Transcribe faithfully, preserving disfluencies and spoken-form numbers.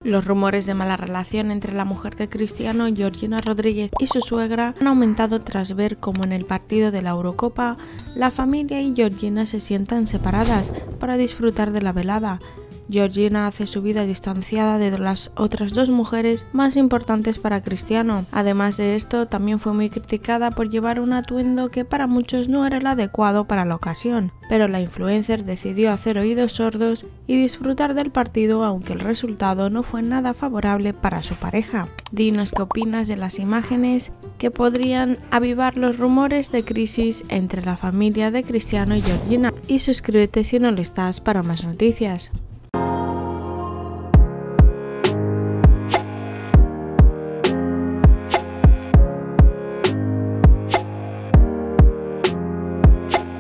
Los rumores de mala relación entre la mujer de Cristiano, Georgina Rodríguez, y su suegra han aumentado tras ver cómo en el partido de la Eurocopa la familia y Georgina se sientan separadas para disfrutar de la velada. Georgina hace su vida distanciada de las otras dos mujeres más importantes para Cristiano. Además de esto, también fue muy criticada por llevar un atuendo que para muchos no era el adecuado para la ocasión, pero la influencer decidió hacer oídos sordos y disfrutar del partido, aunque el resultado no fue nada favorable para su pareja. Dinos qué opinas de las imágenes que podrían avivar los rumores de crisis entre la familia de Cristiano y Georgina, y suscríbete si no lo estás para más noticias.